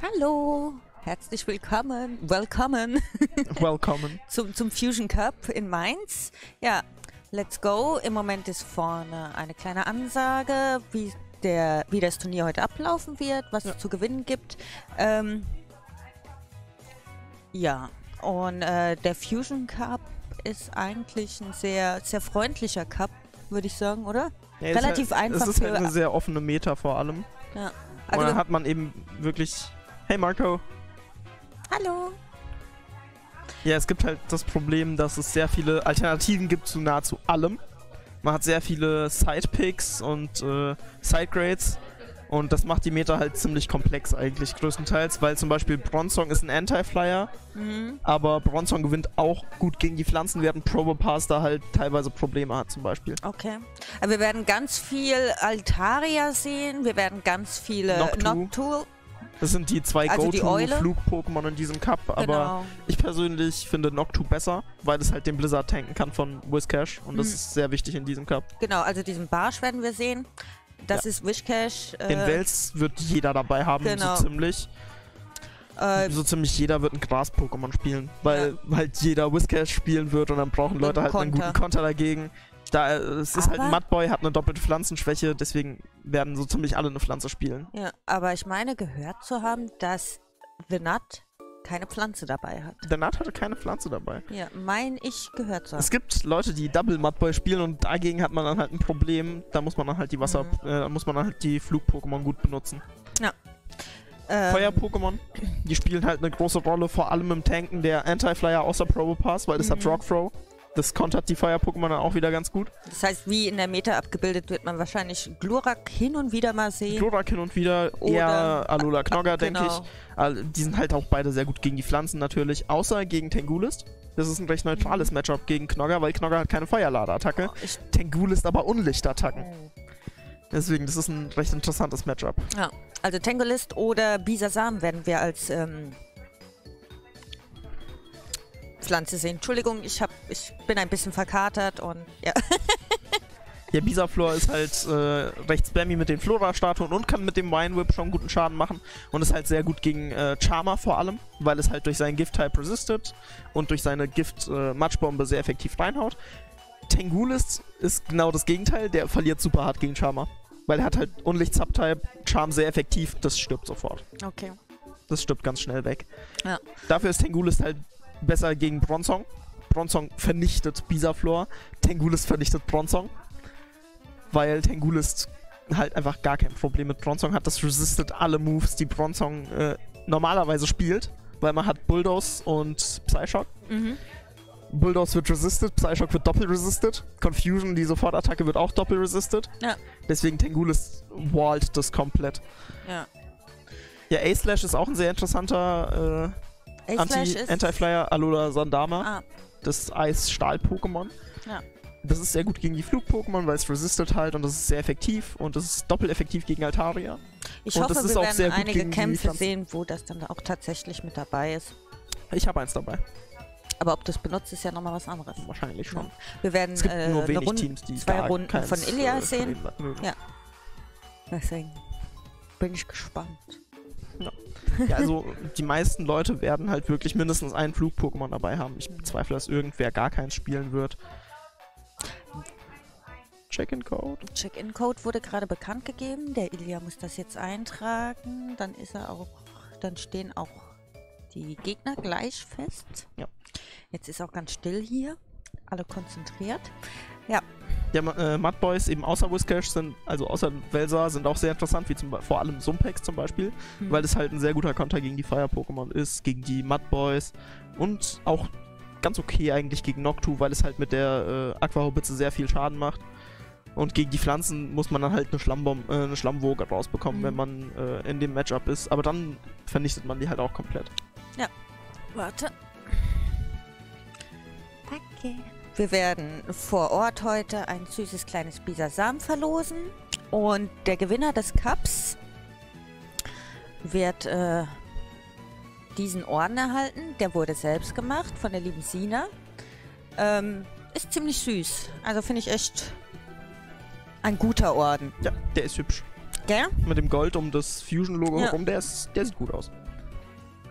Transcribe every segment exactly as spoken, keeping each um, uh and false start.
Hallo, herzlich willkommen, willkommen, Willkommen. zum, zum Fusion Cup in Mainz. Ja, let's go. Im Moment ist vorne eine kleine Ansage, wie, der, wie das Turnier heute ablaufen wird, was Ja. es zu gewinnen gibt. Ähm, ja, und äh, der Fusion Cup ist eigentlich ein sehr, sehr freundlicher Cup, würde ich sagen, oder? Ja, es Relativ ist halt, einfach Es ist halt für- eine sehr offene Meta vor allem. Ja. Und dann Also, hat man eben wirklich... Hey Marco. hallo. Ja, es gibt halt das Problem, dass es sehr viele Alternativen gibt zu nahezu allem. Man hat sehr viele Sidepicks und äh, Sidegrades. Und das macht die Meta halt ziemlich komplex eigentlich, größtenteils, weil zum Beispiel Bronzong ist ein Anti-Flyer, Mhm. aber Bronzong gewinnt auch gut gegen die Pflanzen, während Probopass da halt teilweise Probleme hat zum Beispiel. Okay. Also wir werden ganz viel Altaria sehen, wir werden ganz viele Noctu. Noctool. Das sind die zwei Also die Eule. Go-To-Flug-Pokémon in diesem Cup, aber Genau. ich persönlich finde Noctu besser, weil es halt den Blizzard tanken kann von Whiscash und das Mhm. ist sehr wichtig in diesem Cup. Genau, also diesen Barsch werden wir sehen. Das Ja. ist Wishcash. Den Äh, Wels wird jeder dabei haben, genau. so ziemlich. äh, So ziemlich jeder wird ein Gras-Pokémon spielen, weil halt jeder Whiscash spielen wird und dann brauchen Leute Und halt einen Konter. guten Konter dagegen. Da, äh, es ist halt Aber- ein Mudboy, hat eine doppelte Pflanzenschwäche, deswegen werden so ziemlich alle eine Pflanze spielen. ja, aber ich meine gehört zu haben, dass Venat keine Pflanze dabei hat. Der Nat hatte keine Pflanze dabei. Ja, mein ich gehört zu haben. Es gibt Leute, die Double Mudboy spielen und dagegen hat man dann halt ein Problem. Da muss man dann halt die Wasser, Mhm. äh, da muss man dann halt die Flug-Pokémon gut benutzen. Ähm, Feuer-Pokémon, die spielen halt eine große Rolle, vor allem im Tanken der Anti-Flyer außer Probopass, weil das hat Mhm. Rockthrow. Das kontert die Feuer-Pokémon dann auch wieder ganz gut. Das heißt, wie in der Meta abgebildet wird man wahrscheinlich Glurak hin und wieder mal sehen. Glurak hin und wieder, Oder- eher Alola Knogger, denke Genau. ich. Also, die sind halt auch beide sehr gut gegen die Pflanzen natürlich, außer gegen Tangulist. Das ist ein recht neutrales Mhm. Matchup gegen Knogger, weil Knogger hat keine Feuerladeattacke. Ich, Tangulist aber Unlichtattacken. oh. Deswegen, das ist ein recht interessantes Matchup. Ja, also Tangolist oder Bisasam werden wir als ähm, Pflanze sehen. Entschuldigung, ich, hab, ich bin ein bisschen verkatert und ja. Ja, Bisaflor ist halt äh, recht spammy mit den Flora-Statuen und kann mit dem Wine Whip schon guten Schaden machen. Und ist halt sehr gut gegen äh, Charmer vor allem, weil es halt durch seinen Gift-Type resistet und durch seine Gift-Matschbombe sehr effektiv reinhaut. Tangulist ist genau das Gegenteil, der verliert super hart gegen Charmer. Weil er hat halt Unlicht-Subtype, Charm sehr effektiv, das stirbt sofort. Okay. Das stirbt ganz schnell weg. Ja. Dafür ist Tangulist halt besser gegen Bronzong. Bronzong vernichtet Bisaflor, Tangulist vernichtet Bronzong. Weil Tangulist halt einfach gar kein Problem mit Bronzong hat. Das resistet alle Moves, die Bronzong äh, normalerweise spielt. Weil man hat Bulldoze und Psyshock. Mhm. Bulldoze wird resisted, Psyshock wird doppel-resisted. Confusion, die Sofortattacke, wird auch doppel-resisted. Ja. Deswegen Tangulist wallt das komplett. Ja. Ja, A-Slash ist auch ein sehr interessanter äh, A-Slash ist... Anti-Anti-Flyer, Alola Sandama. ah, Das Eis-Stahl-Pokémon. Ja. Das ist sehr gut gegen die Flug-Pokémon, weil es resistet halt und das ist sehr effektiv und das ist doppeleffektiv gegen Altaria. ich Und hoffe, das ist wir auch werden sehr gut einige gegen die Kämpfe Pflanzen. sehen, wo das dann auch tatsächlich mit dabei ist. Ich habe eins dabei. Aber ob das benutzt, ist ja nochmal was anderes. Wahrscheinlich schon. Wir werden Es gibt äh, nur eine wenig Runde, Teams, die zwei gar Runden keins, von Ilya äh, sehen. von denen mögen. Ja. Deswegen bin ich gespannt. Ja, also die meisten Leute werden halt wirklich mindestens einen Flug-Pokémon dabei haben. Ich bezweifle, dass irgendwer gar keins spielen wird. Check-in-Code. Check-in-Code wurde gerade bekannt gegeben. Der Ilya muss das jetzt eintragen. Dann ist er auch, dann stehen auch die Gegner gleich fest. Ja. Jetzt ist auch ganz still hier. Alle konzentriert. Ja, äh, Mudboys eben außer Whiscash sind, also außer Velsa, sind auch sehr interessant, wie zum Beispiel, vor allem Sumpex zum Beispiel, Hm. weil es halt ein sehr guter Konter gegen die Fire-Pokémon ist, gegen die Mudboys und auch ganz okay eigentlich gegen Noctu, weil es halt mit der äh, Aquahobitze sehr viel Schaden macht. Und gegen die Pflanzen muss man dann halt eine, Schlammbom äh, eine Schlammwoge rausbekommen, Mhm. wenn man äh, in dem Matchup ist. Aber dann vernichtet man die halt auch komplett. Warte. Okay. Wir werden vor Ort heute ein süßes kleines Bisasam verlosen. Und der Gewinner des Cups wird äh, diesen Orden erhalten. Der wurde selbst gemacht von der lieben Sina. Ähm, ist ziemlich süß. Also finde ich echt ein guter Orden. Ja, der ist hübsch. Gell? Mit dem Gold um das Fusion-Logo Ja. herum, der, ist, der sieht gut aus.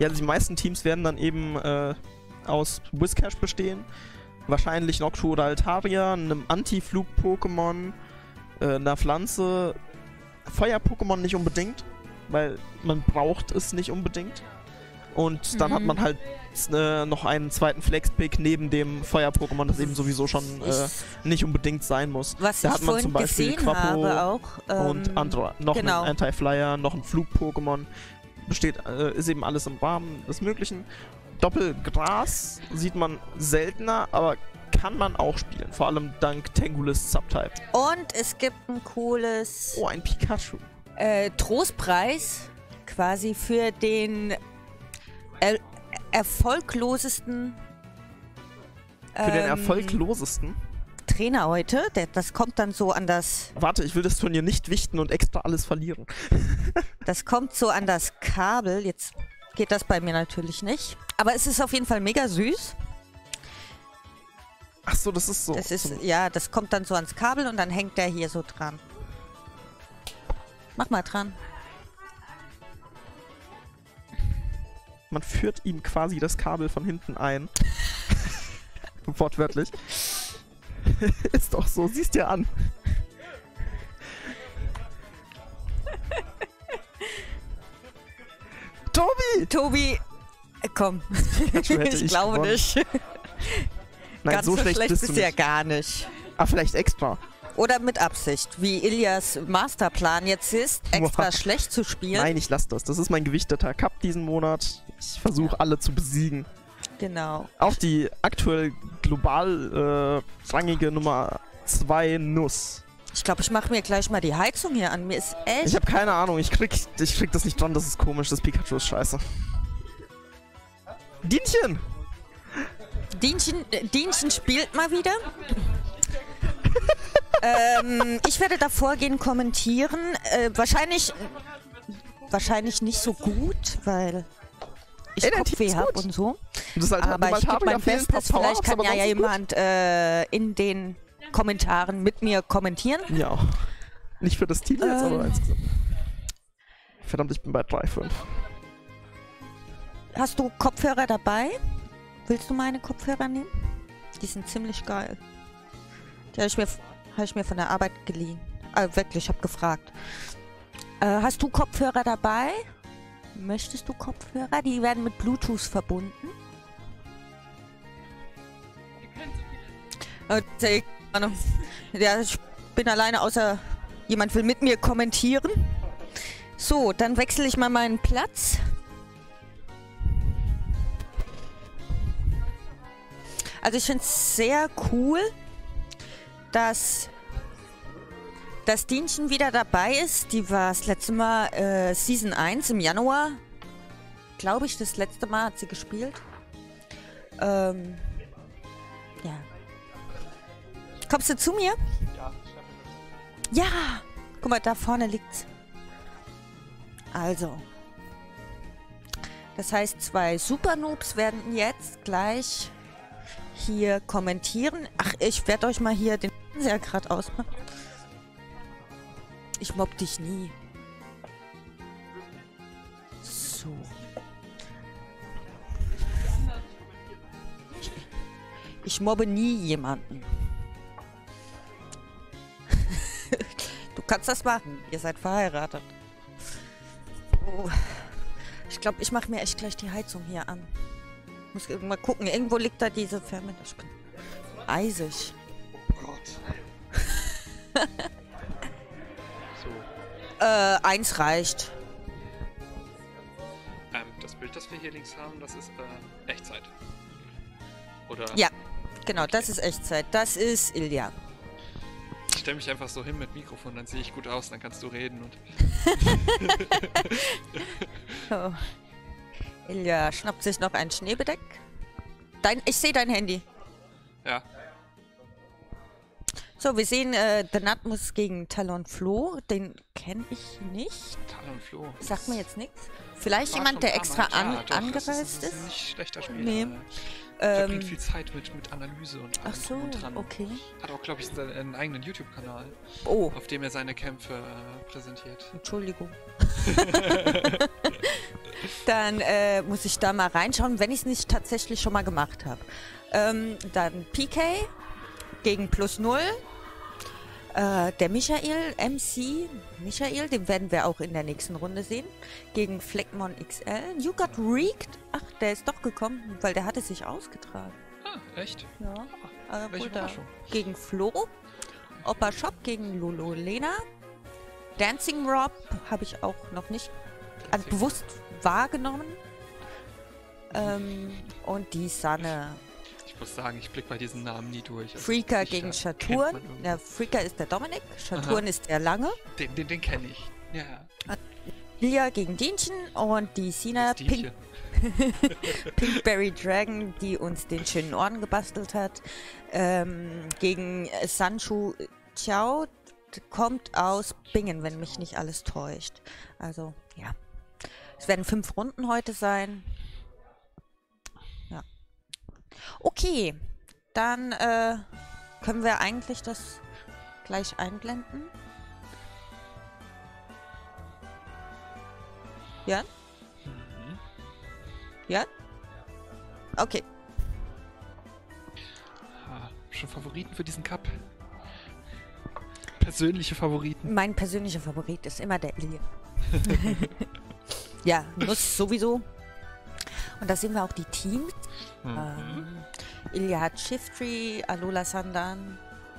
Ja, also die meisten Teams werden dann eben äh, aus Whiscash bestehen. Wahrscheinlich Noctu oder Altaria, einem Anti-Flug-Pokémon, äh, einer Pflanze. Feuer-Pokémon nicht unbedingt, weil man braucht es nicht unbedingt. Und dann Mhm. hat man halt äh, noch einen zweiten Flex-Pick neben dem Feuer-Pokémon, das eben sowieso schon äh, Ich, nicht unbedingt sein muss. was Da ich hat man vorhin zum Beispiel gesehen Quapo habe auch. Ähm, und Andra noch genau. einen Anti-Flyer, noch ein Flug-Pokémon. Besteht, äh, ist eben alles im Rahmen des Möglichen. Doppelgras sieht man seltener, aber kann man auch spielen. Vor allem dank Tangulis Subtype. Und es gibt ein cooles Oh, ein Pikachu. äh, Trostpreis quasi für den er erfolglosesten Für den ähm, erfolglosesten. Trainer heute. Der, das kommt dann so an das, Warte, ich will das Turnier nicht wichten und extra alles verlieren. das kommt so an das Kabel. Jetzt geht das bei mir natürlich nicht. Aber es ist auf jeden Fall mega süß. Ach so, das ist so. Das ist, so ja, das kommt dann so ans Kabel und dann hängt der hier so dran. Mach mal dran. man führt ihm quasi das Kabel von hinten ein. Wortwörtlich. Ist doch so, siehst dir an. Tobi! Tobi, äh, komm. Pikachu hätte ich ich glaube gewonnen. nicht. Nein, Ganz so schlecht, bist du ja nicht. gar nicht. Ah, vielleicht extra. Oder mit Absicht, wie Ilias Masterplan jetzt ist, extra Boah. schlecht zu spielen. Nein, ich lass das. Das ist mein gewichteter Cup diesen Monat. Ich versuche alle zu besiegen. Genau. Auch die aktuell global äh, rangige Nummer zwei Nuss. Ich glaube, ich mache mir gleich mal die Heizung hier an. Mir ist echt... Ich habe keine Ahnung. Ich krieg, ich krieg das nicht dran. Das ist komisch. Das Pikachu ist scheiße. Dienchen! Dienchen, äh, Dienchen spielt mal wieder. ähm, ich werde davor gehen kommentieren. Äh, wahrscheinlich, wahrscheinlich nicht so gut, weil ich Ey, dein Team Kopfweh ist habe gut. und so. Das ist halt, Aber ich gebe mein Bestes. Vielleicht kann ja, ja jemand äh, in den Kommentaren mit mir kommentieren. Ja. Nicht für das Team jetzt, Ähm. aber insgesamt. Verdammt, ich bin bei drei fünf. Hast du Kopfhörer dabei? Willst du meine Kopfhörer nehmen? Die sind ziemlich geil. Die habe ich, mir- hab ich mir von der Arbeit geliehen. Äh, wirklich, ich habe gefragt. Äh, hast du Kopfhörer dabei? Möchtest du Kopfhörer? Die werden mit Bluetooth verbunden. Äh, keine Ahnung. Ja, ich bin alleine, außer jemand will mit mir kommentieren. So, dann wechsle ich mal meinen Platz. Also ich finde es sehr cool, dass das Dienchen wieder dabei ist. Die war das letzte Mal äh, Season eins im Januar. Glaube ich, das letzte Mal hat sie gespielt. Ähm, ja. Kommst du zu mir? Ja. Guck mal, da vorne liegt's. Also. Das heißt, zwei Super-Noobs werden jetzt gleich hier kommentieren. Ach, ich werde euch mal hier den Fernseher gerade ausmachen. Ich mobb dich nie. So. Ich, ich mobbe nie jemanden. Du kannst das machen. Ihr seid verheiratet. Oh. Ich glaube, ich mache mir echt gleich die Heizung hier an. Muss mal gucken. Irgendwo liegt da diese Fermenterspinne. Eisig. So, Äh, eins reicht. ähm, das Bild, das wir hier links haben, das ist äh, Echtzeit. Oder? Ja, genau, das ist Echtzeit. Das ist Ilja. Ich stelle mich einfach so hin mit Mikrofon, dann sehe ich gut aus, dann kannst du reden und. Oh. Ilja schnappt sich noch ein Schneebedeck. Dein, ich sehe dein Handy. Ja. So, wir sehen äh, The Natmus gegen Talonflo. Den kenne ich nicht. Talonflo. Sagt mir jetzt nichts. Vielleicht War jemand, schon der ein extra paar Mal. an, Ja, doch, angereist das ist? ist. ein nicht schlechter Spieler. Nee. Er verbringt Ähm, viel Zeit mit, mit Analyse und allem ach so, drum und dran. okay. Hat auch, glaube ich, seinen, einen eigenen YouTube-Kanal, Oh, auf dem er seine Kämpfe äh, präsentiert. Entschuldigung. dann äh, muss ich da mal reinschauen, wenn ich es nicht tatsächlich schon mal gemacht habe. Ähm, dann P K gegen Plus Null. Äh, der Michael, M C Michael, den werden wir auch in der nächsten Runde sehen. Gegen Fleckmon X L. You Got Reeked. Ach, der ist doch gekommen, weil der hatte sich ausgetragen. Ah, echt? Ja. Ah, Äh, welche gut, da. Überraschung. Gegen Flo. Opa Shop gegen Lolo Lena. Dancing Rob habe ich auch noch nicht also bewusst wahrgenommen. Ähm, und die Sanne. Ich muss sagen, ich blicke bei diesen Namen nie durch. Also Freaker sicher gegen kennt Saturn. man irgendwo. Der Freaker ist der Dominik. Saturn Aha. ist der Lange. Den, den, den kenne ich. Ja, ja. Lilia gegen Dienchen und die Sina Das Pink, Dienchen. Pinkberry Dragon, die uns den schönen Orden gebastelt hat. Ähm, gegen Sanchu Chao. Kommt aus Bingen, wenn mich nicht alles täuscht. Also, ja. Es werden fünf Runden heute sein. Ja. Okay, dann äh, können wir eigentlich das gleich einblenden. Ja? Mhm. Ja? Okay. Ah, schon Favoriten für diesen Cup? Persönliche Favoriten? Mein persönlicher Favorit ist immer der Ilya. Ja, Nuss sowieso. Und da sehen wir auch die Teams. Mhm. Ähm, Ilya hat Shiftry, Alola Sandan.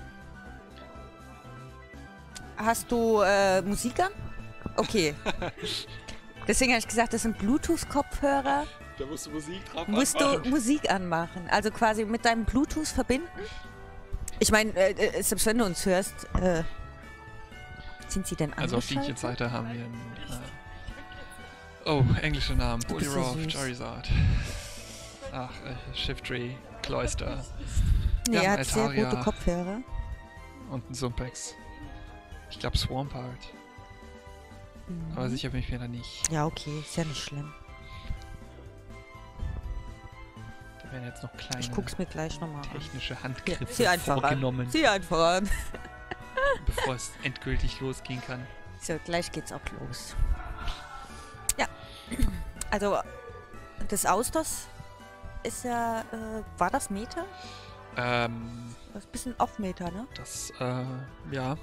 Hast du äh, Musik an? Okay. Deswegen habe ich gesagt, das sind Bluetooth-Kopfhörer. Da musst du Musik drauf Musst du Musik anmachen. Also quasi mit deinem Bluetooth verbinden. Ich meine, äh, äh, selbst wenn du uns hörst, äh, sind sie denn Also auf angeschaltet? Dienchens Seite haben wir einen... Äh, oh, englische Namen. Du bist so Poliwrath, süß. Charizard. Ach, äh, Shiftry, Cloyster. Nee, Ja, er hat sehr Altaria. gute Kopfhörer. Und ein Sumpex. Ich glaube Swampert. Mhm. Aber sicher bin ich mir da nicht. Ja, okay, ist ja nicht schlimm. Da werden jetzt noch kleine Ich guck's mir gleich nochmal an. technische Ja, Handgriffe sieh einfach an. vorgenommen, Sieh einfach an. bevor es endgültig losgehen kann. So, gleich geht's auch los. Ja. Also, das Austers ist ja, äh, war das Meta? Ähm, Das ist ein bisschen Off-Meta, ne? das, äh, ja.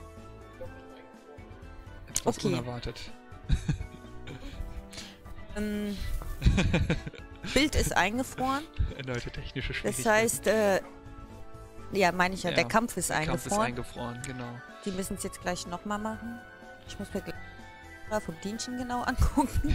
Etwas Okay. unerwartet. Ähm, Bild ist eingefroren. Erneute technische Das Schwierigkeiten. heißt, äh, ja, meine ich ja, Ja, der Kampf ist Der Kampf ist eingefroren. eingefroren, genau. Die müssen es jetzt gleich nochmal machen. Ich muss mir gleich mal vom Dienchen genau angucken.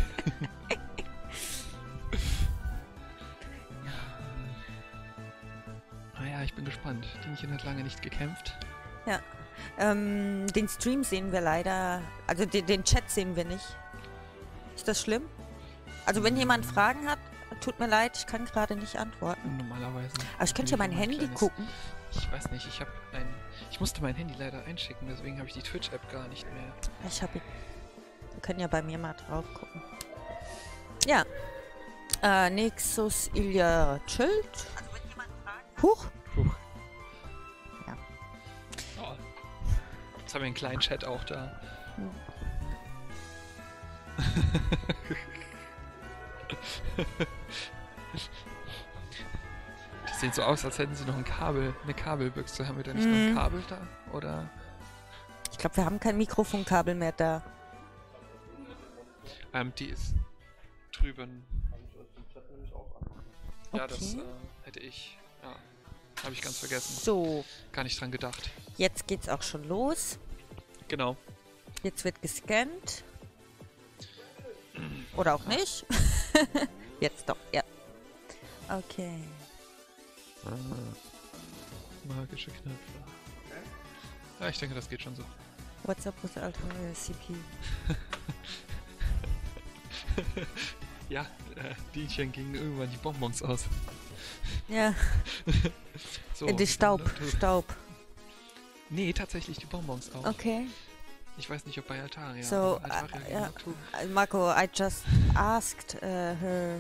Naja, ich bin gespannt. Dienchen hat lange nicht gekämpft. ähm, den Stream sehen wir leider, also den, den Chat sehen wir nicht. Ist das schlimm? Also wenn jemand Fragen hat, tut mir leid, ich kann gerade nicht antworten. Normalerweise. Aber ich könnte ja mein Ein Handy kleines- gucken. Ich weiß nicht, ich habe ein... Ich musste mein Handy leider einschicken, deswegen habe ich die Twitch-App gar nicht mehr. Ich habe, wir können ja bei mir mal drauf gucken. Ja. Äh, Nexus Ilya Schild. Also wenn jemand Fragen Huch. Puh. Ja. Oh. Jetzt haben wir einen kleinen Chat auch da. Hm. Die sehen so aus, als hätten sie noch ein Kabel, eine Kabelbüchse. Haben wir da nicht noch Mhm. ein Kabel da? Oder? Ich glaube, wir haben kein Mikrofonkabel mehr da. Ähm, die ist drüben. Ja, das Okay. äh, hätte ich. Ja, habe ich ganz vergessen. So, Gar nicht dran gedacht. jetzt geht's auch schon los. Genau. Jetzt wird gescannt. Oder auch nicht. Jetzt doch, ja. Okay. Magische Knöpfe. Ja, ich denke, das geht schon so. What's up with Altaria C P? Ja, äh, Dienchen gingen irgendwann die Bonbons aus. Ja, So, in die Staub, du- Staub. Nee, tatsächlich die Bonbons auch. Okay. Ich weiß nicht, ob bei Altaria. So, aber Altaria uh, ging yeah. auch zu. Uh, Marco, I just asked uh, her.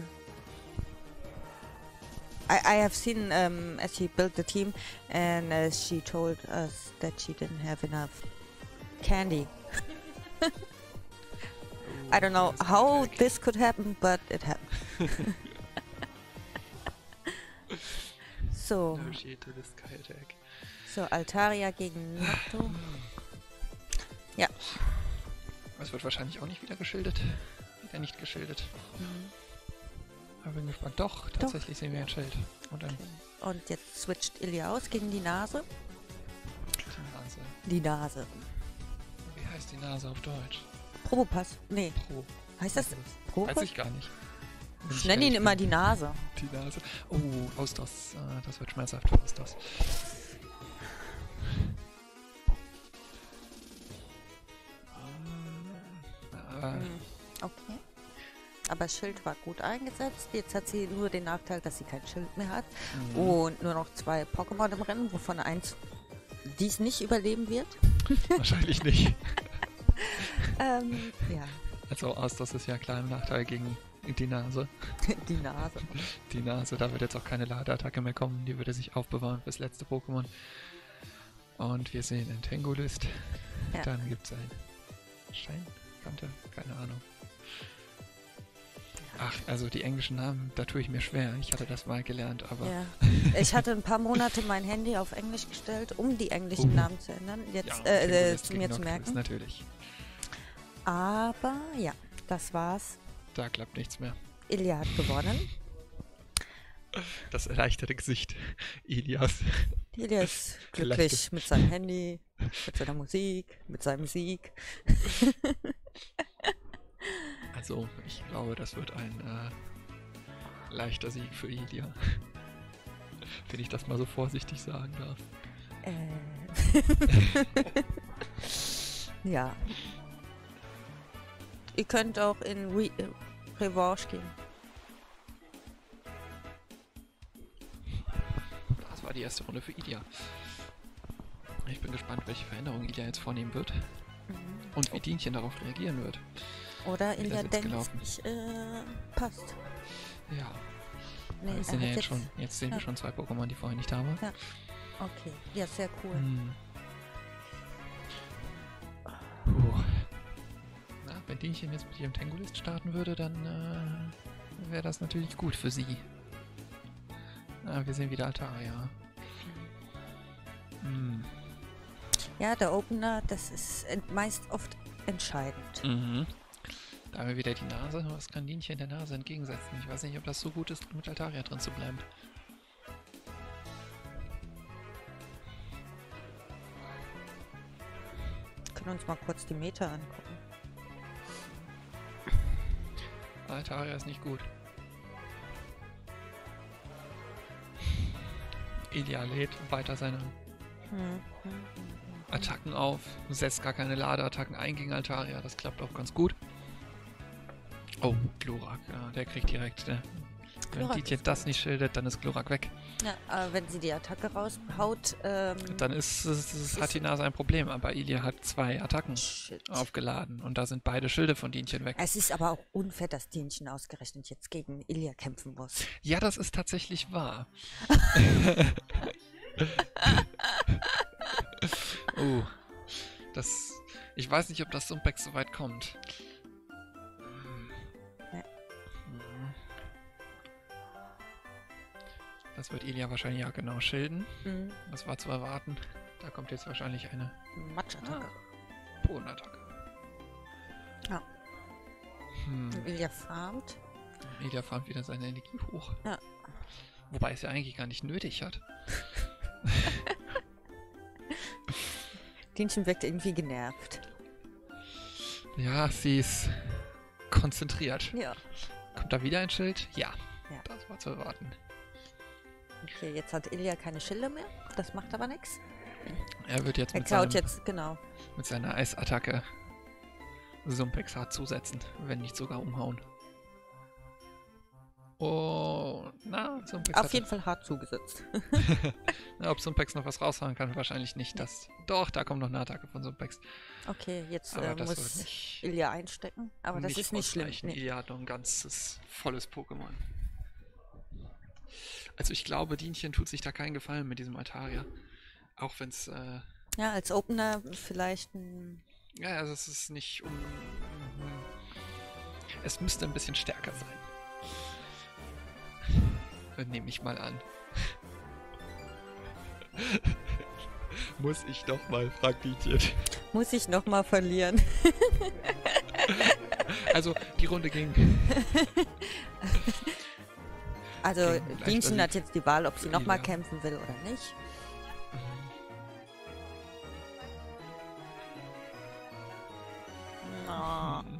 I, I have seen um, as she built the team, and uh, she told us that she didn't have enough candy. I don't know how this could happen, but it happened. So, Initiate the Sky Attack. so Altaria gegen Nocto. Ja. Das wird wahrscheinlich auch nicht wieder geschildert. Wieder nicht geschildert. Mhm. Aber bin gespannt. Doch, tatsächlich sehen wir ein Schild. Und dann Und jetzt switcht Ilya aus gegen die Nase. die Nase. Die Nase. Wie heißt die Nase auf Deutsch? Probopass. Nee, Pro. heißt das Weiß Probopass? ich gar nicht. Wenn Ich nenne ihn ehrlich immer bin. die Nase. Die Nase. Oh, Austos. Ah, das wird schmerzhaft für Austos. Ah, Mhm. Okay. Aber Schild war gut eingesetzt. Jetzt hat sie nur den Nachteil, dass sie kein Schild mehr hat. mhm. Und nur noch zwei Pokémon im Rennen, wovon eins dies nicht überleben wird. Wahrscheinlich nicht. Ähm, ja, Also Austos ist ja klar im Nachteil gegen die Nase. die Nase. Die Nase, da wird jetzt auch keine Ladeattacke mehr kommen. Die würde sich aufbewahren fürs letzte Pokémon. Und wir sehen Entangolist. Ja. Dann gibt es ein Stein, Kante, keine Ahnung. Ach, also die englischen Namen, da tue ich mir schwer. Ich hatte das mal gelernt, aber Ja. Ich hatte ein paar Monate mein Handy auf Englisch gestellt, um die englischen Oh. Namen zu ändern. Jetzt ja, äh, äh, Entangolist zu gegen mir zu Noctis merken. natürlich. Aber ja, das war's. Da klappt nichts mehr. Ilya hat gewonnen. Das erleichterte Gesicht Ilias. Ilya ist Vielleicht glücklich mit seinem Handy, mit seiner Musik, mit seinem Sieg. Also, ich glaube, das wird ein äh, leichter Sieg für Ilia. Wenn ich das mal so vorsichtig sagen darf. Äh. Ja. Ihr könnt auch in Re äh, Revanche gehen. Das war die erste Runde für Ilia. Ich bin gespannt, welche Veränderungen Ilia jetzt vornehmen wird. Mhm. Und wie Dienchen darauf reagieren wird. Oder Wie Ilya das jetzt denkt, gelaufen? ich, äh, passt. Ja, Nee, wir er sind ja hat jetzt schon, jetzt sehen ja. wir schon zwei Pokémon, die vorher nicht da waren. Okay, ja, sehr cool. Hm. Puh. Na, wenn Dienchen jetzt mit ihrem Tangolist starten würde, dann äh, wäre das natürlich gut für sie. Ah, wir sehen wieder Altaria. Hm. Ja, der Opener, das ist ent- meist oft entscheidend. Mhm. Da haben wir wieder die Nase. Was kann Dienchen der Nase entgegensetzen? Ich weiß nicht, ob das so gut ist, mit Altaria drin zu bleiben. Wir können uns mal kurz die Meter angucken. Altaria ist nicht gut. Ilia lädt weiter seine Hm. Attacken auf, setzt gar keine Ladeattacken ein gegen Altaria, das klappt auch ganz gut. Oh, Glurak, ja, der kriegt direkt, ne? Wenn Glurak Dietjen ist das nicht schildert, dann ist Glurak weg. Ja, aber wenn sie die Attacke raushaut, ähm, Dann ist, es, es hat die Nase ein Problem, aber Ilia hat zwei Attacken shit. aufgeladen und da sind beide Schilde von Dienchen weg. Es ist aber auch unfair, dass Dienchen ausgerechnet jetzt gegen Ilya kämpfen muss. Ja, das ist tatsächlich wahr. Oh, das... Ich weiß nicht, ob das Sumpex so weit kommt. Ja. Das wird Ilia wahrscheinlich ja genau schilden. Mhm. Das war zu erwarten. Da kommt jetzt wahrscheinlich eine Matschattacke. Bodenattacke. Ja. Hm. Ilya farmt. Ilia farmt wieder seine Energie hoch. Ja. Wobei es ja eigentlich gar nicht nötig hat. Dienchen wirkt irgendwie genervt. Ja, sie ist konzentriert. Ja. Kommt da wieder ein Schild? Ja. Ja. Das war zu erwarten. Okay, jetzt hat Ilya keine Schilde mehr. Das macht aber nichts. Er wird jetzt Er mit, klaut seinem, jetzt, genau. mit seiner Eisattacke Sumpex hart zusetzen, wenn nicht sogar umhauen. Oh, na, Sumpex Auf hat- jeden Fall hart zugesetzt. Na, ob Sumpex noch was raushauen kann, wahrscheinlich nicht. Das, doch, da kommt noch eine Attacke von Sumpex. Okay, jetzt Aber äh, das wird muss nicht, Ilya einstecken. Aber das ist nicht schlimm. ausreichen. Nee. Ilia hat noch ein ganzes, volles Pokémon. Also ich glaube, Dienchen tut sich da keinen Gefallen mit diesem Altaria. Auch wenn es, äh, Ja, als Opener vielleicht ein... ja, also es ist nicht um... Es müsste ein bisschen stärker sein. Nehme ich mal an. Muss ich noch mal, fragt Dietjen. Muss ich nochmal verlieren. Also, die Runde ging. Also, Ging leichter Dienchen hat Sieg jetzt die Wahl, ob sie für nochmal Ilya. kämpfen will oder nicht. Na, Hm.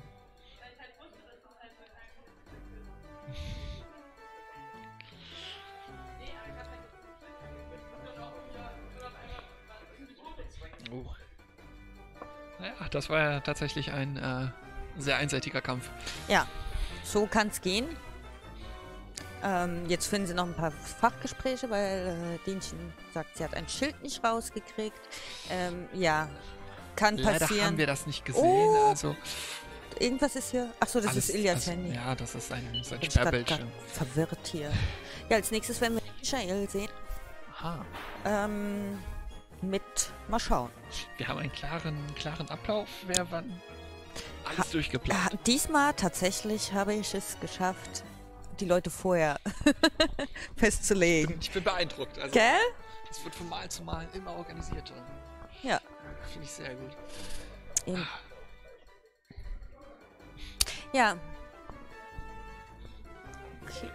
Oh. Naja, das war ja tatsächlich ein äh, sehr einseitiger Kampf. ja, so kann's gehen. Ähm, jetzt finden sie noch ein paar Fachgespräche, weil äh, Dienchen sagt, sie hat ein Schild nicht rausgekriegt. Ähm, ja, kann Leider passieren. haben wir das nicht gesehen, Oh, also Irgendwas ist hier. Achso, das alles- ist Ilias also, Handy. Ja, das ist sein, sein Bin ich grad- Sperrbildschirm. grad verwirrt hier. Ja, als nächstes werden wir Michael sehen. Aha. Ähm, mit, mal schauen. Wir haben einen klaren, klaren Ablauf, wer wann alles durchgeplant. Ja, diesmal tatsächlich habe ich es geschafft, die Leute vorher festzulegen. Ich bin beeindruckt. Also, Gell? das wird von Mal zu Mal immer organisierter. Ja. Finde ich sehr gut. Eben. Ja. Okay.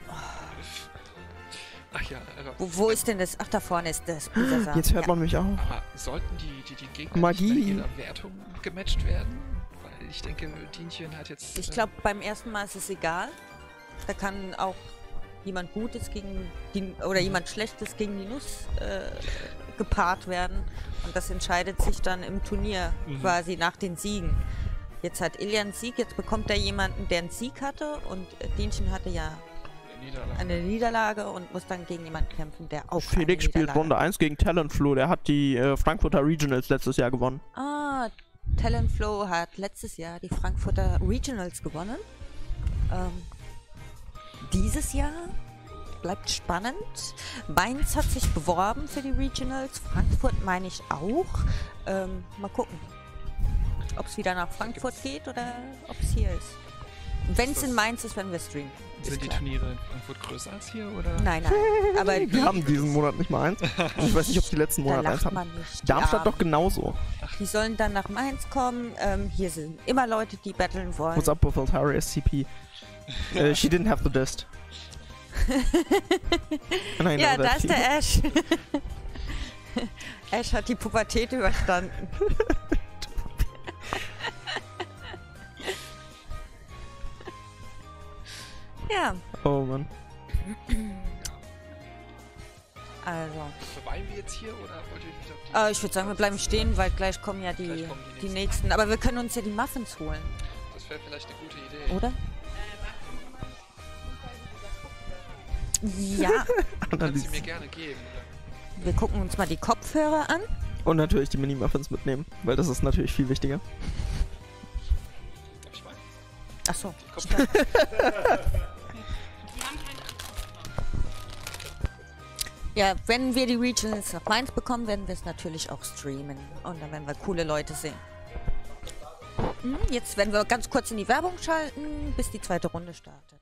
Ach ja, aber, Wo, wo ist denn das? Ach, da vorne ist das Bisasam. Jetzt hört ja. man mich auch. aber sollten die, die, die Gegner Magie. nicht in ihrer Wertung gematcht werden? Weil ich denke, Dienchen hat jetzt... Ich äh, glaube, beim ersten Mal ist es egal. Da kann auch jemand Gutes gegen die oder jemand Schlechtes gegen die Nuss äh, gepaart werden. Und das entscheidet sich dann im Turnier Mhm. quasi nach den Siegen. Jetzt hat Ilya einen Sieg, jetzt bekommt er jemanden, der einen Sieg hatte. Und äh, Dienchen hatte ja Niederlage. eine Niederlage und muss dann gegen jemanden kämpfen, der auch Felix eine spielt Niederlage Runde eins gegen Talentflow. Der hat die äh, Frankfurter Regionals letztes Jahr gewonnen. Ah, Talentflow hat letztes Jahr die Frankfurter Regionals gewonnen. Ähm, dieses Jahr bleibt spannend. Mainz hat sich beworben für die Regionals. Frankfurt meine ich auch. Ähm, mal gucken, ob es wieder nach Frankfurt geht oder ob es hier ist. Wenn es in Mainz ist, werden wir streamen. Ist Sind die klar. Turniere in Frankfurt größer als hier, oder? Nein, nein. Aber Wir die, haben diesen Monat nicht mal eins. Ich weiß nicht, ob die letzten da Monate eins lacht haben. man nicht. Die Darmstadt Armen. doch genauso. Die sollen dann nach Mainz kommen. Ähm, hier sind immer Leute, die battlen wollen. What's up with Altari S C P? uh, she didn't have the dist. And I know Ja, that da ist she- der Ash. Ash hat die Pubertät überstanden. Ja, Oh Mann. also. Verweilen wir jetzt hier, oder wollt ihr wieder auf die... Äh, ich würde sagen, wir bleiben stehen, weil gleich kommen ja die, Gleich kommen die die nächsten. nächsten. Aber wir können uns ja die Muffins holen, Das wäre vielleicht eine gute Idee. oder? Ja, Kannst du mir gerne geben, oder? wir gucken uns mal die Kopfhörer an. Und natürlich die Mini-Muffins mitnehmen, weil das ist natürlich viel wichtiger. Darf ich mal? Ach so. Kopf- Ja, wenn wir die Regionals nach Mainz bekommen, werden wir es natürlich auch streamen. Und dann werden wir coole Leute sehen. Hm, jetzt werden wir ganz kurz in die Werbung schalten, bis die zweite Runde startet.